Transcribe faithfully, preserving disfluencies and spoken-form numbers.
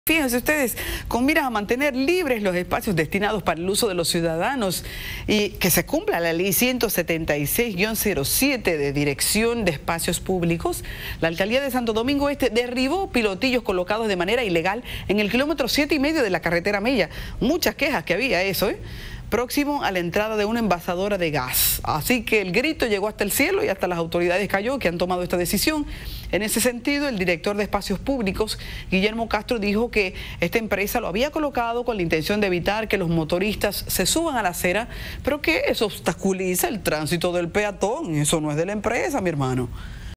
Fíjense ustedes, con miras a mantener libres los espacios destinados para el uso de los ciudadanos y que se cumpla la ley ciento setenta y seis guión cero siete de Dirección de Espacios Públicos, la Alcaldía de Santo Domingo Este derribó pilotillos colocados de manera ilegal en el kilómetro siete y medio de la carretera Mella. Muchas quejas que había eso, ¿eh? próximo a la entrada de una envasadora de gas. Así que el grito llegó hasta el cielo y hasta las autoridades cayó que han tomado esta decisión. En ese sentido, el director de Espacios Públicos, Guillermo Castro, dijo que esta empresa lo había colocado con la intención de evitar que los motoristas se suban a la acera, pero que eso obstaculiza el tránsito del peatón. Eso no es de la empresa, mi hermano.